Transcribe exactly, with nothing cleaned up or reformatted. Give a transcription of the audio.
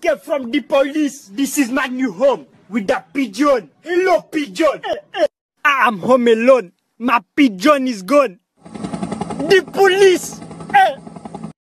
escaped from the police. This is my new home with the pigeon. Hello, pigeon. I'm home alone. My pigeon is gone. The police.